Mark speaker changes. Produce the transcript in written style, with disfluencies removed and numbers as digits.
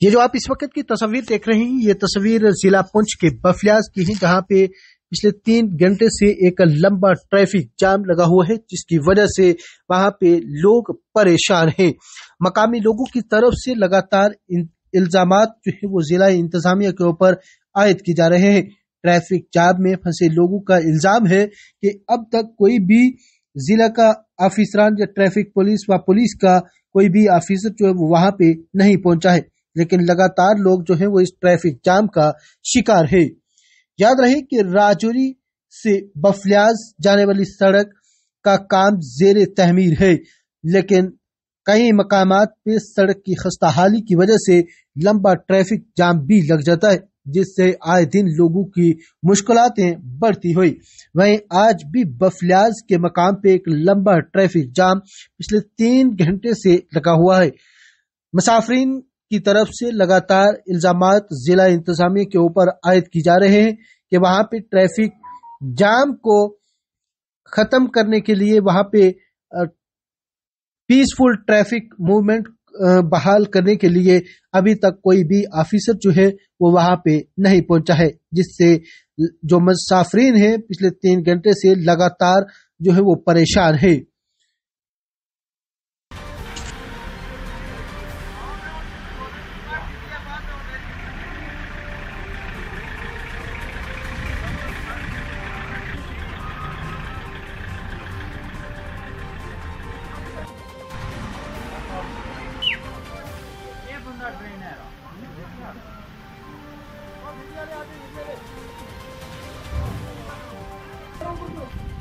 Speaker 1: ये जो आप इस वक्त की तस्वीर देख रहे हैं, ये तस्वीर जिला पुंछ के बफलियाज की है, जहां पे पिछले 3 घंटे से एक लंबा ट्रैफिक जाम लगा हुआ है, जिसकी वजह से वहां पे लोग परेशान हैं। मकामी लोगों की तरफ से लगातार इल्जामात जो है वो जिला इंतजामिया के ऊपर आयद की जा रहे हैं। ट्रैफिक जाम में फंसे लोगों का इल्जाम है कि अब तक कोई भी जिला का ऑफिसरान या ट्रैफिक पुलिस व पुलिस का कोई भी ऑफिसर जो है वो वहां पे नहीं पहुंचा है, लेकिन लगातार लोग जो है वो इस ट्रैफिक जाम का शिकार है। याद रहे कि राजौरी से बफलियाज जाने वाली सड़क का काम जेर तहमीर है, लेकिन कई मकामात पे सड़क की खस्ताहाली की वजह से लंबा ट्रैफिक जाम भी लग जाता है, जिससे आए दिन लोगों की मुश्किलातें बढ़ती हुई। वहीं आज भी बफलियाज के मकाम पे एक लंबा ट्रैफिक जाम पिछले 3 घंटे से लगा हुआ है। मुसाफिरीन की तरफ से लगातार इल्जामात जिला इंतजामिया के ऊपर आयद की जा रहे हैं कि वहां पे ट्रैफिक जाम को खत्म करने के लिए वहां पे पीसफुल ट्रैफिक मूवमेंट बहाल करने के लिए अभी तक कोई भी ऑफिसर जो है वो वहां पे नहीं पहुंचा है, जिससे जो मुसाफिरीन हैं पिछले 3 घंटे से लगातार जो है वो परेशान है।
Speaker 2: ट्रेन है